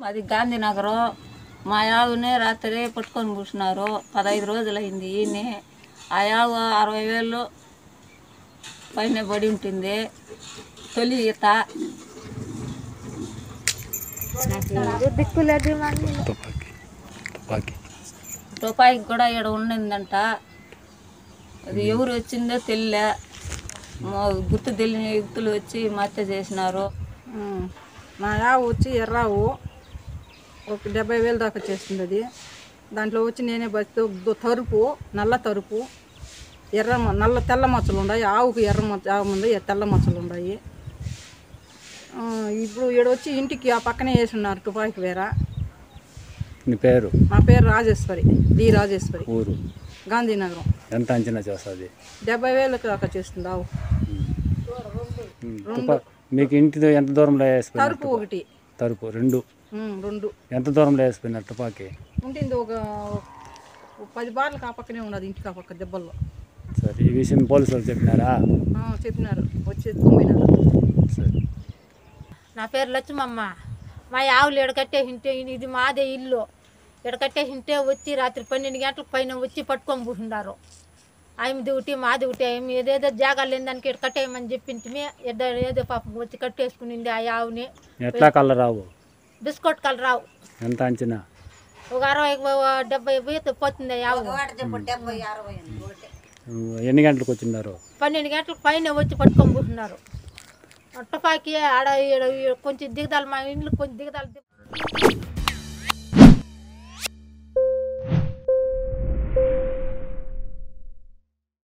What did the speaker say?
అది గాంధీనగరం. మా యావునే రాత్రి పట్టుకొని కూర్చున్నారు. 15 రోజులైంది. ఈయనే ఆ యావు 60,000 పైన పడి ఉంటుంది. తొలి ఈత. తుపాకి కూడా ఇక్కడ ఉండిందంట. అది ఎవరు వచ్చిందో తెలియలే. గుర్తు తెలియని వ్యక్తులు వచ్చి మత్య చేసినారు. మా యావు వచ్చి ఎర్రావు ఒక 70,000 దాకా చేస్తుంది. అది దాంట్లో వచ్చి నేనే బతి తరుపు, నల్ల తరుపు, నల్ల తెల్ల మచ్చలు ఉన్నాయి. ఆవుకు ఆవు ఉంది, తెల్ల మచ్చలు ఉన్నాయి. ఇప్పుడు ఈడొచ్చి ఇంటికి ఆ పక్కనే వేసి ఉన్నారు తుపాకి వేర. నీ పేరు? మా పేరు రాజేశ్వరి, డి రాజేశ్వరి. ఊరు? గాంధీనగరం. ఎంత అంచనా చేస్తుంది? 70,000 దాకా చేస్తుంది ఆవు. మీకు ఇంటి ఎంత దూరంలో వేసిపోయిన? తరుపు ఒకటి, తరుపు రెండు. ఎంత దూరంలో వేసిపోయిన తుపాకి? ఉంటుంది ఒక 10 బార్లకు ఆ పక్కనే ఉన్నది, ఇంటికి ఆ పక్క దెబ్బల్లో. సరే, ఈ విషయం పోలీసులు చెప్పినారా? చెప్పినారు, వచ్చి ఎత్తుకుపోయినారు. సరే. నా పేరు లక్ష్మమ్మ. మా ఆవులు ఎడకట్టేసింటే ఇది మాదే ఇల్లు. ఎడకట్టేసింటే వచ్చి రాత్రి 12 గంటలకు పైన వచ్చి పట్టుకొని కూర్చున్నారు. ఆమె డ్యూటీ మా డ్యూటీ. ఆమె ఏదేదో జాగాలు లేదానికి ఇక్కడ కట్టేయమని చెప్పింటిమి. ఏదో పాపం వచ్చి కట్టేసుకునింది ఆ ఆవుని. ఎట్లా కలరావు? బిస్కెట్ కలరావు. ఎంత అంచనా? ఒక 60-70 పోతుంది ఆ ఆవు. ఎన్ని గంటలకు వచ్చిన్నారు? 12 గంటలకు పైన వచ్చి పట్టుకొని కూర్చున్నారు. తుపాకి ఆడ కొంచెం దిగదాలు, మా ఇంట్లో కొంచెం దిగదాలు.